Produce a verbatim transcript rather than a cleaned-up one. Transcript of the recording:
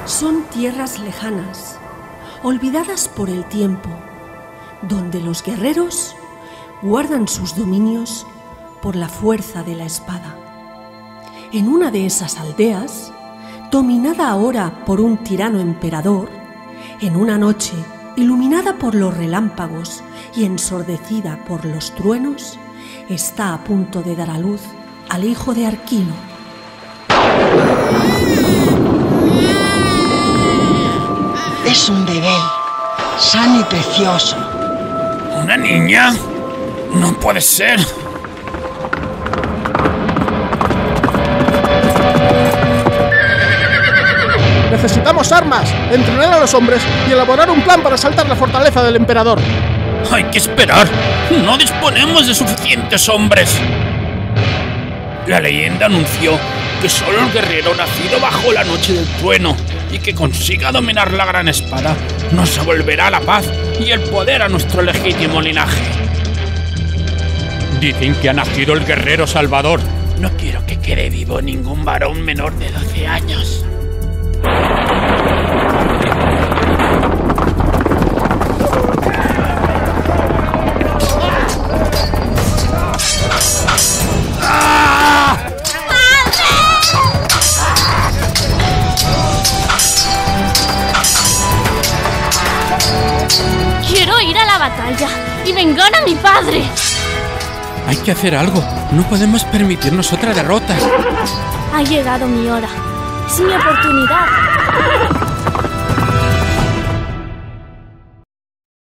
Son tierras lejanas, olvidadas por el tiempo, donde los guerreros guardan sus dominios por la fuerza de la espada. En una de esas aldeas, dominada ahora por un tirano emperador, en una noche iluminada por los relámpagos y ensordecida por los truenos, está a punto de dar a luz al hijo de Arquino. Es un bebé, sano y precioso. ¿Una niña? No puede ser. Necesitamos armas, entrenar a los hombres y elaborar un plan para asaltar la fortaleza del emperador. Hay que esperar. No disponemos de suficientes hombres. La leyenda anunció que solo el guerrero nacido bajo la noche del trueno y que consiga dominar la gran espada nos devolverá la paz y el poder a nuestro legítimo linaje. Dicen que ha nacido el guerrero salvador. No quiero que quede vivo ningún varón menor de doce años. Quiero ir a la batalla y vengar a mi padre. Hay que hacer algo. No podemos permitirnos otra derrota. Ha llegado mi hora. Es mi oportunidad.